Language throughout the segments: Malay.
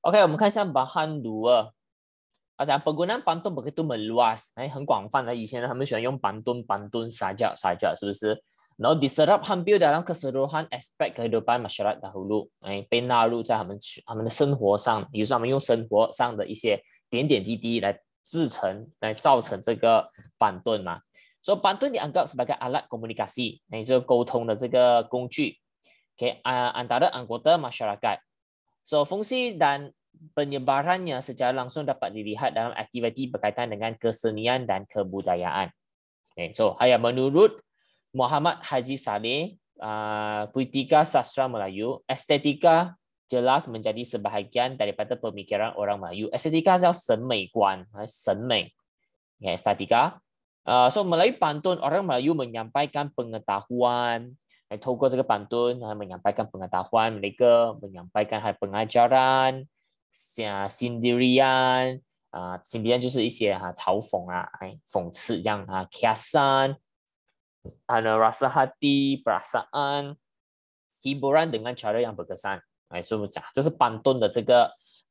OK，我们看一下bahan dua。penggunaan pantun begitu meluas，很广泛的。以前他们喜欢用pantun saja，是不是？然后diserap hampir dalam keseluruhan aspek kehidupan masyarakat dahulu，被纳入在他们的生活上，比如说他们用生活上的一些点点滴滴来造成这个pantun嘛。So pantun dianggap sebagai alat komunikasi，就是沟通的这个工具，antara anggota masyarakat。So fungsi dan penyebarannya secara langsung dapat dilihat dalam aktiviti berkaitan dengan kesenian dan kebudayaan. So, menurut Muhammad Haji Saleh, Politika Sastra Melayu, estetika jelas menjadi sebahagian daripada pemikiran orang Melayu. Estetika adalah 审美观，审美，estetika. So melalui pantun orang Melayu menyampaikan pengetahuan. 透过这个pantun menyampaikan pengetahuan, mereka menyampaikan pengajaran, sindiran, sindiran 就是一些嘲讽讽刺这样kiasan, rasa hati, perasaan, hiburan dengan cara yang berkesan. 所以讲这是pantun的这个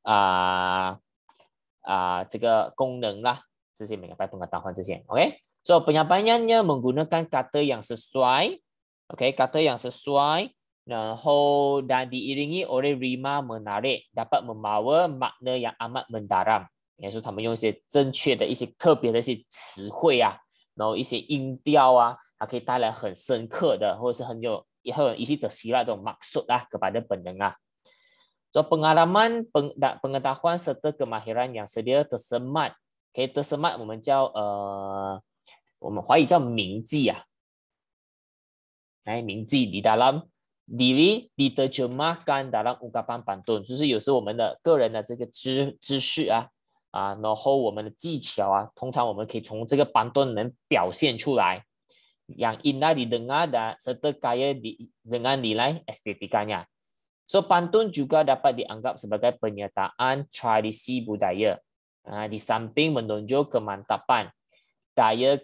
这个功能啦，这些menyampaikan pengetahuan 这些 ，OK。So penyampaiannya menggunakan kata yang sesuai. Kata yang sesuai, 然后 dan diiringi oleh rima menarik, dapat membawa makna yang amat mendalam. 也就是他们用一些正确的一些特别的一些词汇然后一些音调它可以带来很深刻的或者是很有isi tersirat atau maksud kepada pendengar. So pengalaman, pengetahuan serta kemahiran yang sedia tersemat. Tersemat 我们叫我们华语叫铭记铭记 di dalam diri diterjemahkan dalam ungkapan pantun， 就是有时我们的个人的这个知识然后我们的技巧通常我们可以从这个pantun能表现出来yang indah didengar dan serta kaya dengan nilai estetikanya. So pantun juga dapat dianggap sebagai penyertaan tradisi budaya, di samping menonjol kemantapan daya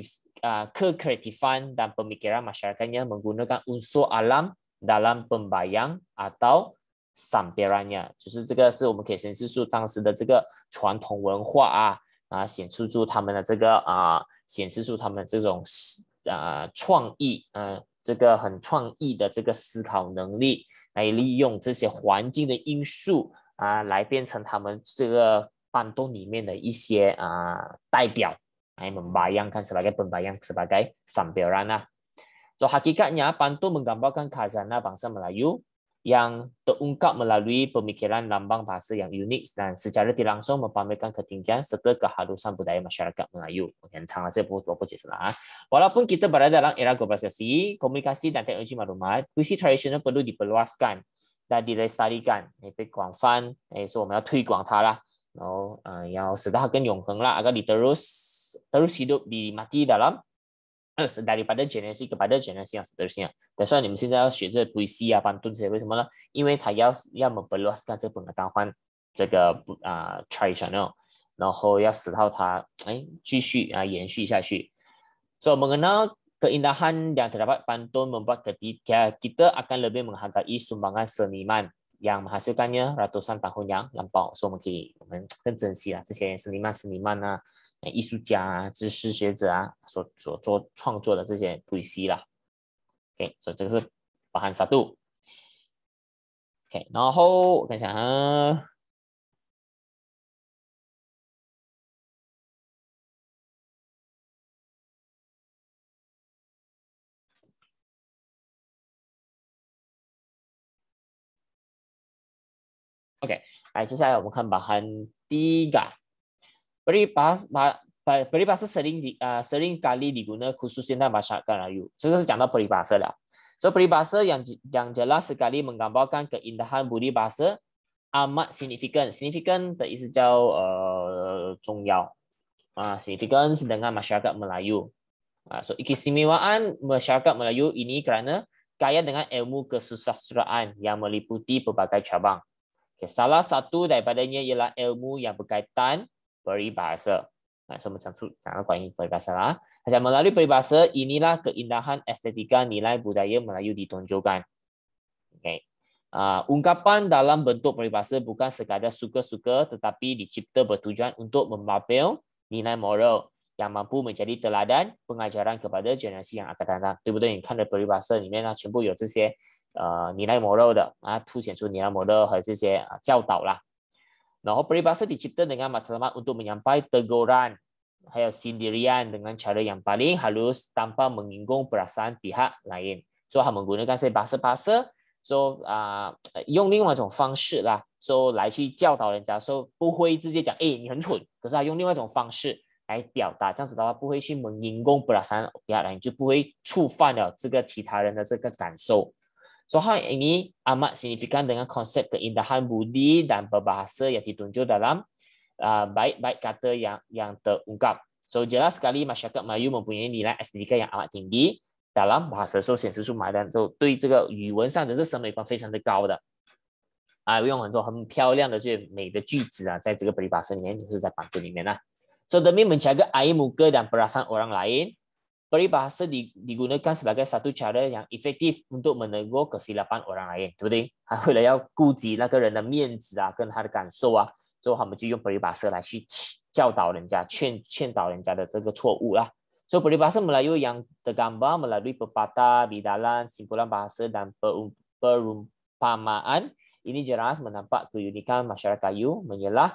kekreatifan dan pemikiran masyarakatnya menggunakan unsur alam dalam pembayang atau sampirannya， 就是这个是我们可以显示出当时的这个传统文化显示出他们的这个显示出他们这种创意这个很创意的这个思考能力，来利用这些环境的因素来变成他们这个pantun里面的一些代表。membayangkan sebagai pembayang sebagai sampiran. So hakikatnya pantun menggambarkan khazanah bangsa Melayu yang terungkap melalui pemikiran lambang bahasa yang unik dan secara tidak langsung mempamerkan ketinggian serta keharusan budaya masyarakat Melayu. 很长了，这我不解释了Walaupun kita berada dalam era globalisasi, komunikasi dan teknologi maklumat, puisi tradisional perlu diperluaskan dan dilestarikan. 被广泛所以我们要推广它啦，然后要使它更永恒啦agar terus hidup di mati dalam daripada generasi kepada generasi yang seterusnya. That's why 你们现在要学这puisi pantun 这些，为什么呢？因为它要memperluaskan 这个pengetahuan 这个traditional， 然后要使到它继续延续下去。So mengenal keindahan yang terdapat pantun membuat kita akan lebih menghargai sumbangan seniman yang menghasilkannya ratusan tahun yang lampau， 所以我们更珍惜这些seniman艺术家知识学者所创作的这些puisi啦。OK， 所以这个是bahan satu。OK， 然后我看一下OK， 来，接下来我们看bahan 3。peribahasa sering kali digunakan khususnya dalam masyarakat Melayu。这个是讲到 peribahasa 了。So peribahasa yang jelas sekali menggambarkan keindahan budi bahasa amat signifikan。signifikan 的意思叫重要signifikan dengan masyarakat Melayu。So keistimewaan masyarakat Melayu ini kerana kaya dengan ilmu kesusastraan yang meliputi pelbagai cabang. Salah satu daripadanya ialah ilmu yang berkaitan peribahasa. 所以我们讲到关于 peribahasa lah. Melalui peribahasa inilah keindahan estetika nilai budaya Melayu ditonjolkan. Okay. Ungkapan dalam bentuk peribahasa bukan sekadar suka-suka tetapi dicipta bertujuan untuk memapel nilai moral yang mampu menjadi teladan pengajaran kepada generasi yang akan datang，对不对？你看的peribahasa里面呢，全部有这些nilai moral 的凸显出nilai moral 和这些教导啦。然后peribahasa dicipta dengan matlamat untuk menyampaikan teguran 还有sindiran dengan cara yang paling halus tanpa menyinggung perasaan pihak lain。所以他们menggunakan bahasa-bahasa so 用另外一种方式啦 so 来去教导人家 so 不会直接讲你很蠢，可是他用另外一种方式来表达，这样子的话不会去menyinggung perasaan pihak lain， 就不会触犯了这个其他人的这个感受。So hal ini amat signifikan dengan konsep keindahan budi dan berbahasa yang ditunjuk dalam baik-baik kata yang terungkap. So jelas sekali masyarakat Melayu mempunyai nilai estetika yang amat tinggi dalam bahasa， so 显示出马来人对这个语文上的这审美观非常的高的用很多很漂亮的这美的句子在这个peribahasa里面，就是在版图里面So demi menjaga air muka dan perasaan orang lain, peribahasa digunakan sebagai satu cara yang efektif untuk menegur kesilapan orang lain， 对不对？为了要顾及那个人的面子跟他的感受所以他们就用peribahasa来去教导人家、劝导人家的这个错误啦。So peribahasa Melayu yang tergambar melalui pepatah, bidalan, simpulan bahasa dan perumpamaan ini jelas menampak keunikan masyarakat Melayu menyelah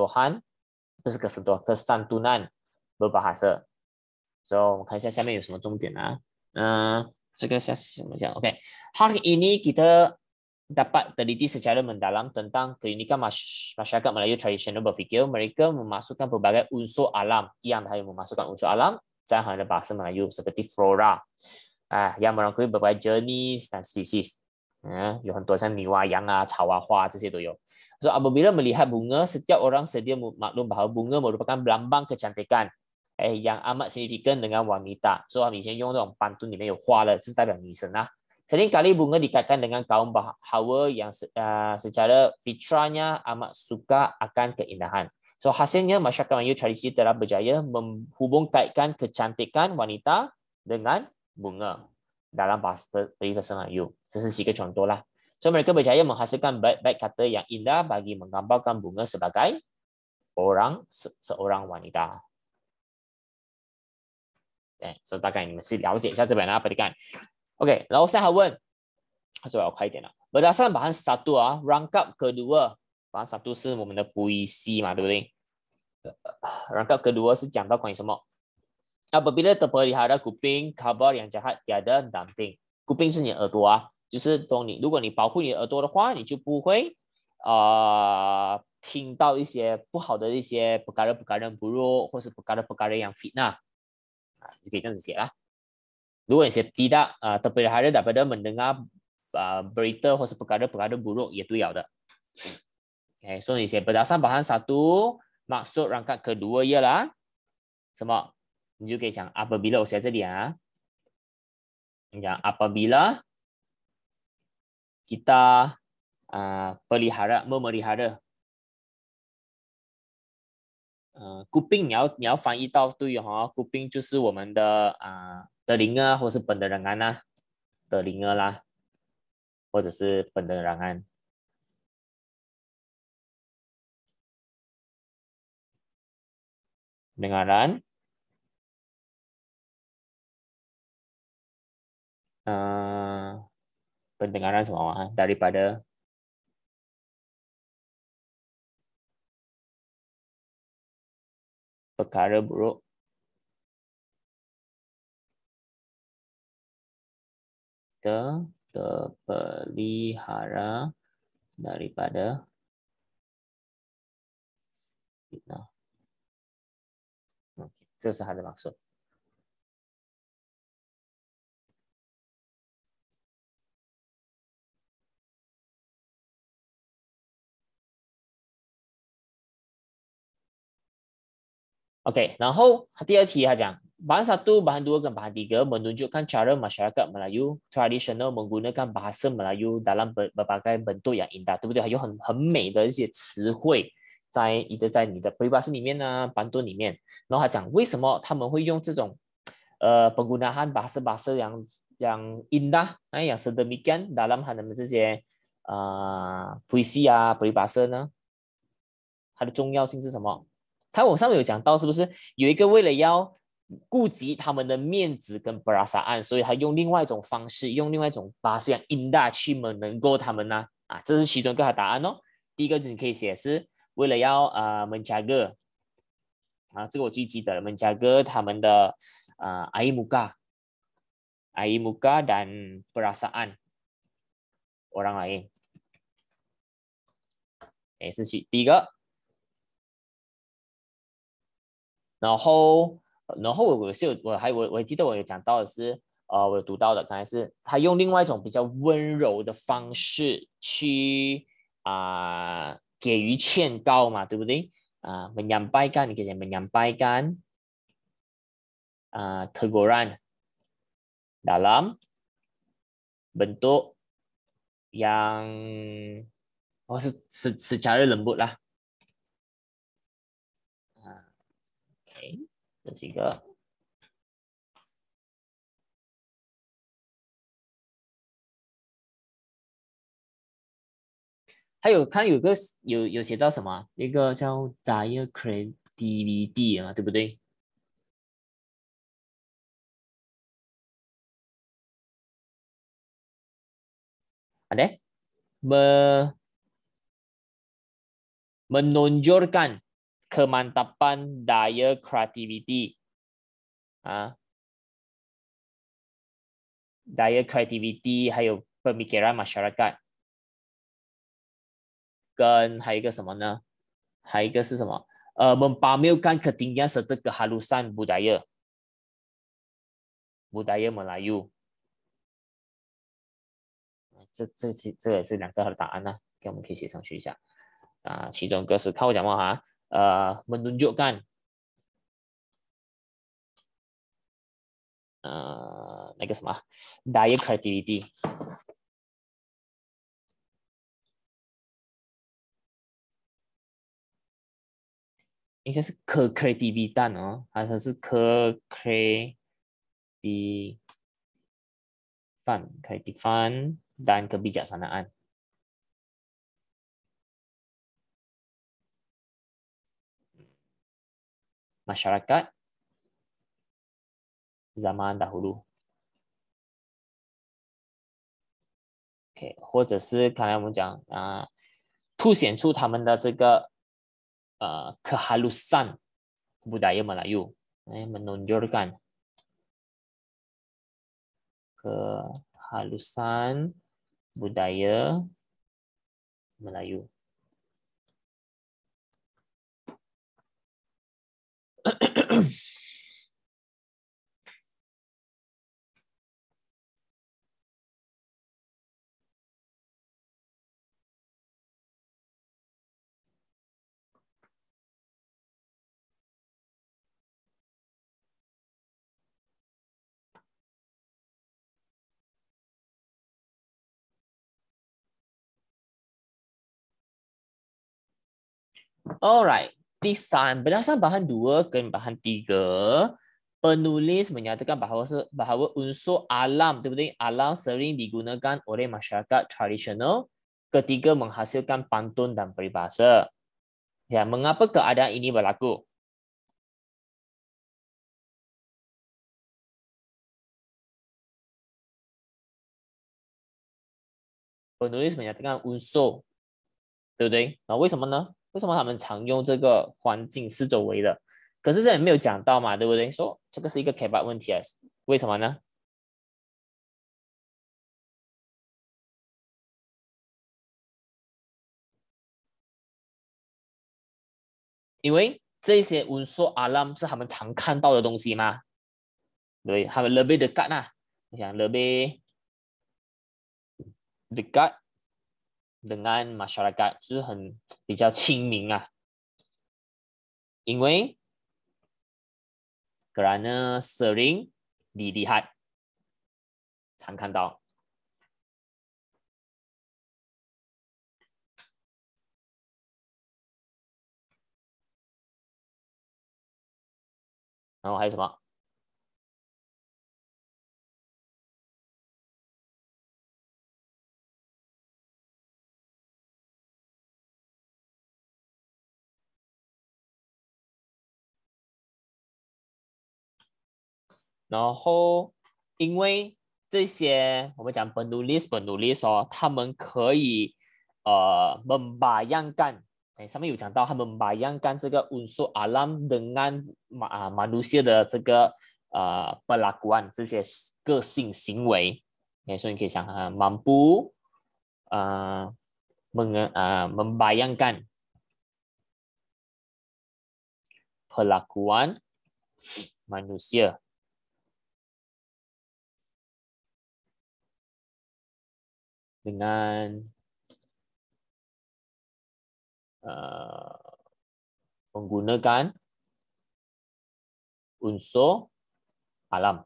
kesantunan berbahasa. So 我们看一下下面有什么重点这个下什么讲 OK， hari ini kita dapat teliti secara mendalam tentang keunikan masyarakat Melayu tradisional berfikir. Mereka memasukkan berbagai unsur alam, yang memasukkan unsur alam在他们的bahasa Melayu seperti flora yang merangkumi berbagai jenis dan spesies， 有很多像牛羊草花这些都有。So apabila melihat bunga, setiap orang sedia maklum bahawa bunga merupakan lambang kecantikan yang amat signifikan dengan wanita。 So 他们以前用那种板凳里面有花的，就是代表女神Seringkali bunga dikaitkan dengan kaum Hawa yang secara fitrahnya amat suka akan keindahan. So hasilnya masyarakat Melayu tradisi telah berjaya menghubungkaitkan kecantikan wanita dengan bunga dalam bahasa peribahasa Melayu. 这是几个 contoh lah. So mereka berjaya menghasilkan baik-baik kata yang indah bagi menggambarkan bunga sebagai seorang wanita. So 大概你们是了解一下这边perhatikan. OK， 然后saya问，我要快一点了。Berdasarkan bahan satu rangkap kedua。bahan satu 是我们的puisi嘛，对不对？ rangkap kedua 是讲到关于什么 ？Apabila terpelihara kuping, kabar yang jahat tiada damping。kuping 是你的耳朵就是如果你保护你的耳朵的话，你就不会听到一些不好的一些perkara-perkara buruk 或是perkara-perkara yang fitnah， 就可以这样子写啦。如果你tidak terpelihara daripada mendengar berita 或是perkara-perkara buruk， 也对了的。Okay， so 你写berdasarkan bahan satu， maksud rangkap kedua ialah 什么？你就可以讲 apabila， 我写这里你讲 apabila kita memelihara kuping， 你要翻译到对kuping 就是我们的telinga 或是pendengaran telinga啦，或者是pendengaran。pendengaran pendengaran semua daripada perkara buruk terpelihara daripada fitnah。这是它的maksud。OK， 然后第二题他讲bahan satu, bahan dua 跟 bahan tiga menunjukkan cara masyarakat Melayu tradisional menggunakan bahasa Melayu dalam berbagai bentuk yang indah， 对不对？还有很美的一些词汇在你的 peribahasa 里面pantun 里面。然后他讲为什么他们会用这种penggunaan bahasa-bahasa yang indah yang sedemikian dalam 他们这些 puisi 啊，peribahasa 呢？它的重要性是什么？我上面有讲到，是不是有一个为了要顾及他们的面子跟 perasaan，所以他用另外一种方式，用另外一种bahasa yang indah 去menengok他们呢？这是其中一个答案哦。第一个你可以写是为了要menjaga 这个我最记得了，menjaga 他们的air muka dan perasaan orang lain。是第一个。然后我记得我有讲到的是，我有读到的，刚才是他用另外一种比较温柔的方式去给予劝告嘛，对不对？menyampaikan，你可以讲 menyampaikan teguran dalam bentuk yang secara lembut lah。OK， 这几个。还有看有写到什么，一个叫 diacreditability 对不对？ada menonjolkan kemantapan daya kreativiti daya kreativiti 还有 pemikiran masyarakat，跟还有一个什么呢？还有一个是什么？mempamerkan ketinggian serta kehalusan budaya Melayu。这也是两个答案呢，我们可以写上去一下其中一个是看我讲嘛menunjukkan那个什么 daya creativity， 应该是 creativitas 哦，还是 creativan dan kebijaksanaan。masyarakat zaman dahulu。OK， 或者是刚才我们讲凸显出他们的这个kehalusan budaya Melayu， menonjolkan kehalusan budaya Melayu。Alright， berdasarkan bahan 2 跟bahan 3， penulis menyatakan bahawa unsur alam， 对不对？ alam sering digunakan oleh masyarakat tradisional ketika menghasilkan pantun dan peribahasa。Ya, mengapa keadaan ini berlaku？ penulis menyatakan unsur， 对不对？为什么呢？为什么他们常用这个环境四周围的？可是这里没有讲到嘛，对不对？说这个是一个 K8 问题啊，为什么呢？因为这些unsur alam 是他们常看到的东西嘛，对，他们 lebih dekat 啦，你想 lebih dekat dengan masyarakat， 就是比较亲民啊。因为 kerana sering dilihat， 常看到。然后还有什么？ 然后因为这些我们讲penulis 哦，他们可以membayangkan，上面有讲到他们membayangkan这个unsur alam dengan manusia 的这个perlakuan 这些个性行为，所以你可以想mampu membayangkan perlakuan manusia dengan menggunakan unsur alam.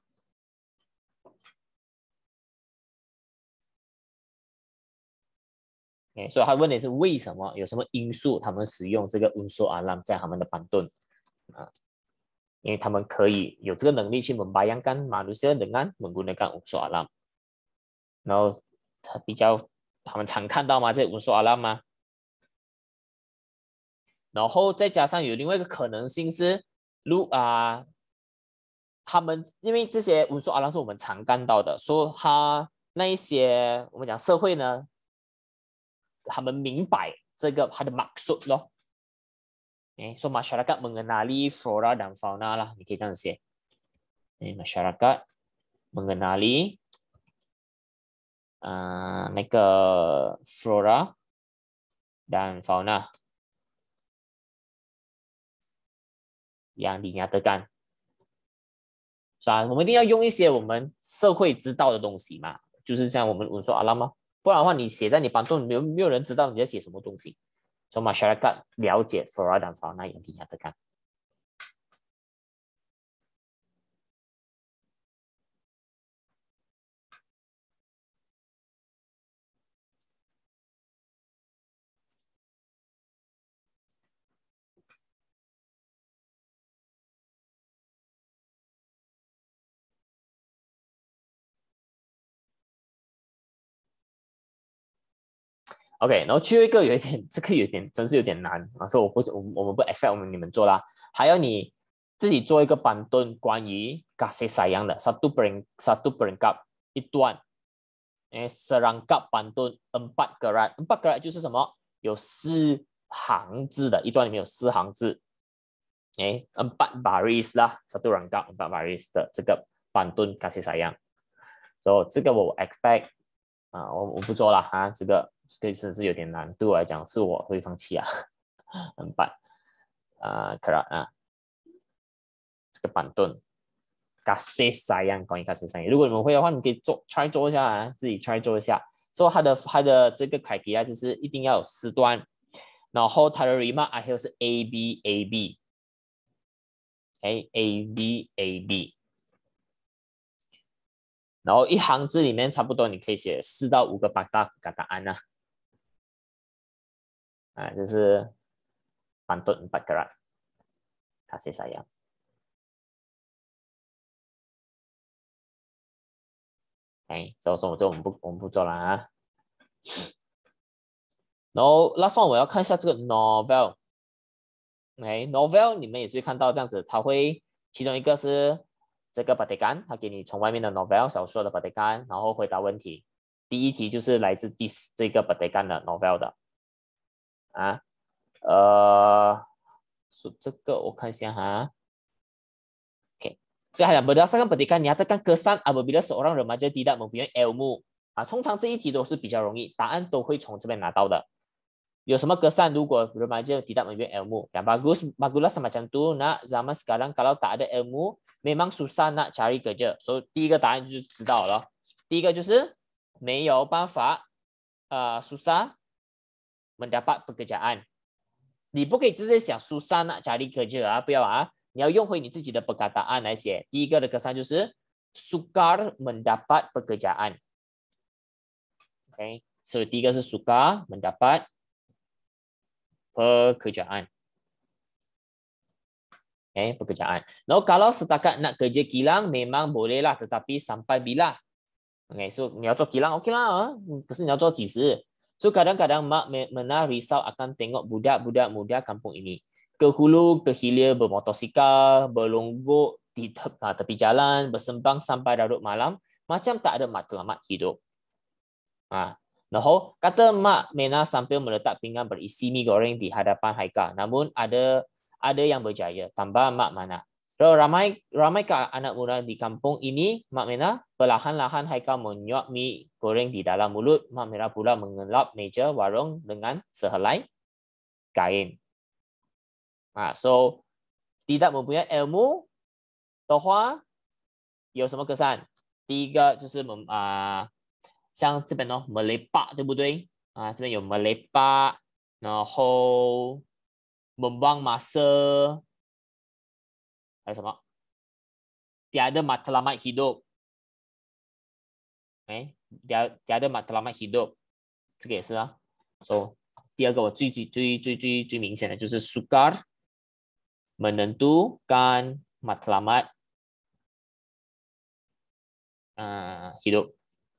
所以他问的是为什么，有什么因素他们使用这个 unsur alam 在他们的板盾因为他们可以有这个能力去 membayangkan manusia dengan menggunakan unsur alam。然后他们常看到吗？这 unsur alam 吗？然后再加上有另外一个可能性是，他们因为这些unsur alam 是我们常看到的，所以那一些我们讲社会呢，他们明白这个它的 maksud 咯。so masyarakat mengenali flora dan fauna 啦，你可以这样写。masyarakat mengenali那个 flora dan fauna yang dinyatakan。是吧？我们一定要用一些我们社会知道的东西嘛，就是像我们说阿拉嘛，不然的话你写在你板凳，没有人知道你在写什么东西。所以 masyarakat 了解 flora dan fauna yang dinyatakan。OK， 然后最后一个这个真是有点难啊，所以我们不 expect 你们做啦，还要你自己做一个板凳关于 kasih sayang 的satu perangkap 一段serangkap pantun 4 gerak 4 gerak 就是什么？有4行字的，一段里面有4行字，4 baris 啦，satu rangkap 4 baris 的这个pantun kasih sayang， 所以这个我 expect 我不做了这个真是有点难，对我来讲是我会放弃4gerak这个板凳 kasih sayang 关于 kasih sayang， 如果你们会的话，你可以try 做一下自己 try 做一下。所以它的这个 criteria 就是一定要有4段，然后它的 remark 还有是 A B A B， A B A B， 然后一行字里面差不多你可以写4到5个perkataan就是板凳4 gerak kasih sayang。所以说我们不做了然后 last one 我要看一下这个 novel。novel 你们也是会看到这样子，它会其中一个是这个 petikan， 它给你从外面的 novel 小说的 petikan， 然后回答问题。第一题就是来自这个 petikan 的 novel 的这个我看一下所以还讲 berdasarkan petikan nyatakan kesan apabila seorang remaja tidak mempunyai ilmu。通常这一题都是比较容易，答案都会从这边拿到的。有什么kesan如果 remaja tidak mempunyai ilmu？ Yang baguslah semacam tu nak zaman sekarang kalau tak ada ilmu memang susah nak cari kerja。所以第一个答案就知道了，第一个就是没有办法susah mendapat pekerjaan。你不可以直接想 susah nak cari kerja 不要你要用回你自己的 perkataan 来写。第一个的kesan 就是 sukar mendapat pekerjaan。所以第一个是 sukar mendapat pekerjaan。pekerjaan。然后kalau setakat nak kerja kilang memang boleh lah tetapi sampai bila。所以你要做 kilang OK 啦可是你要做几时？所以kadang-kadang mak Mena risau akan tengok budak-budak muda kampung ini ke hulu ke hilir bermotosikal, berlonggok di tepi jalan bersembang sampai larut malam macam tak ada matlamat hidup. 然后kata Mak Mena sambil meletak pinggan berisi mie goreng di hadapan Haikal. Namun ada yang berjaya. Tambah Mak Mana. Ramai anak muda di kampung ini, Mak Mena perlahan-lahan Haikal menyuap mie goreng di dalam mulut. Mak Mena pula mengelap meja warung dengan sehelai kain. So tidak mempunyai ilmu 的话有什么格散？第一个就是像这边哦 melepak 对不对？这边有 melepak， 然后 membuang masa， 还有什么？ tiada matlamat hidup， tiada matlamat hidup， 这个也是啊。So 第二个我最明显的就是 sukar menentukan matlamat hidup。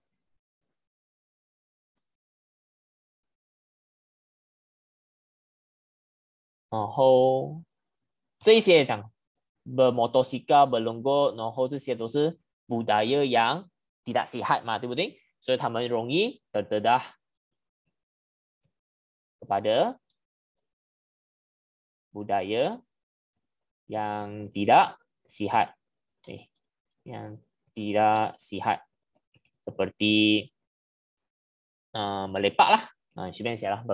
然后这些讲 bermotosikal berlonggo， 然后这些都是 budaya yang tidak sihat 嘛，对不对？所以他们容易terdedah kepada budaya yang tidak sihat, yang tidak sihat seperti melepak lah, 随便写lah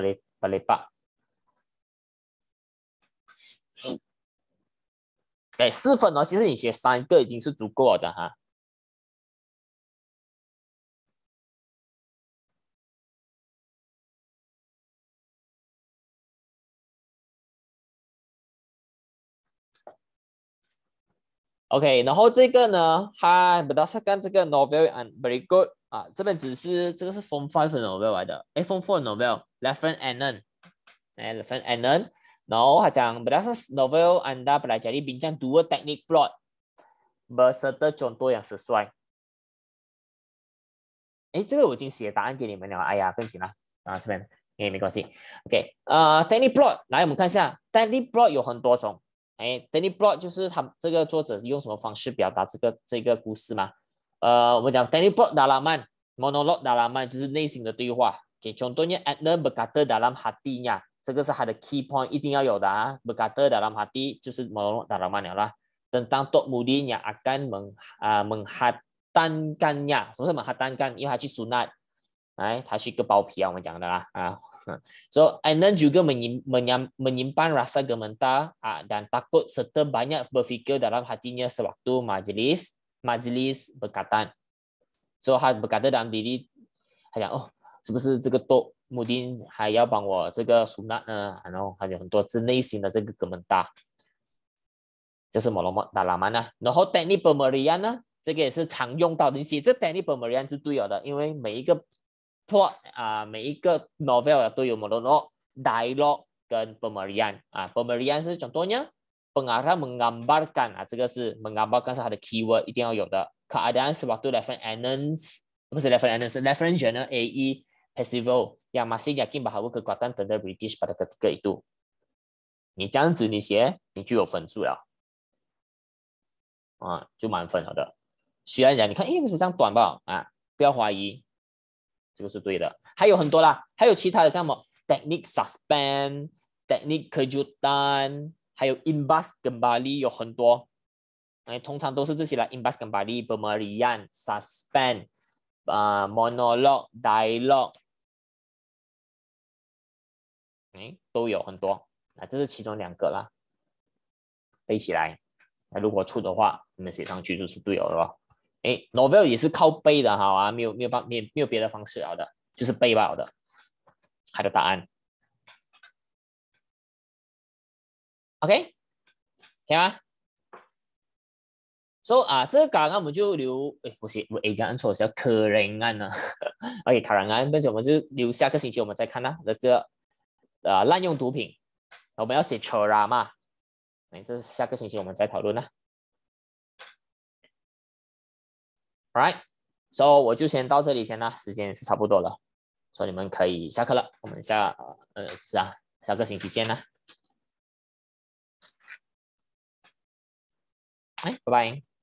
melepak。4分哦，其实你写3个已经是足够了的哈。OK， 然后这个呢，它berdasarkan 这个 novel and berikut 这边这个是 Form 5的 novel 来的，Form 4 的 novel Lefran Annan，Lefran Annan， 然后他讲 berdasarkan novel Anda pelajari bincang 2 teknik plot berserta contoh yang sesuai。这个我已经写答案给你们了，哎呀，不行了这边没关系。OK， teknik plot， 来我们看一下 teknik plot 有很多种。teknik plot 就是他这个作者用什么方式表达这个故事嘛？我们讲 teknik plot dalaman monolog dalaman 就是内心的对话。contohnya Adnan berkata dalam hatinya， 这个是他的 key point 一定要有的berkata dalam hati 就是 monolog dalaman 了啦。tentang Tok Mudin yang akan menghatankannya， 什么是 menghatankan？ 因为他去sunat， 他去割包皮我们讲的啦So, Adnan juga menyimpan rasa gemetar dan takut serta banyak berfikir dalam hatinya sewaktu majlis berkatan. So, 他 berkata dalam diri， 他讲是不是这个Tok Mudin还要帮我这个sunat呢？然后还有很多是内心的这个gemetar， 这是 monolog dalaman。然后 teknik pemberian 呢，这个也是常用到的。你写这 teknik pemberian 是对了的，因为每一个plot 每一个 novel 都有 monolog dialog 跟 pemberian。pemberian 是 contohnya pengarah menggambarkan， 这个是 menggambarkan 是它的 keyword 一定要有的。keadaan sewaktu Lefran Annan， 不是 Lefran Annan， 是 Lefran General A.E. Percival yang masih yakin bahawa kekuatan tentera British pada ketika itu。你这样子你写，你就有分数了就满分了的。虽然讲你看，为什么这样短吧？不要怀疑。这个是对的，还有很多啦，还有其他的像什么 teknik suspend、teknik kejutan， 还有 imbas kembali 有很多，通常都是这些啦 ，imbas kembali、pemberian、suspend、monolog、dialog， 都有很多这是其中2个啦，背起来。如果出的话，你们写上去就是对了咯。novel 也是靠背的哈没有别的方式了的，就是背吧的。它的答案 ，OK， 可以吗 ？So 这个刚刚我们就留，不是我这样按错是要karangan呢，OK karangan， 但是我们就留下个星期我们再看啦。这个滥用毒品，我们要写 cara 嘛，这是下个星期我们再讨论啦。Alright， so 我就先到这里先啦，时间是差不多了，所以你们可以下课了，我们下个星期见啦。 拜拜。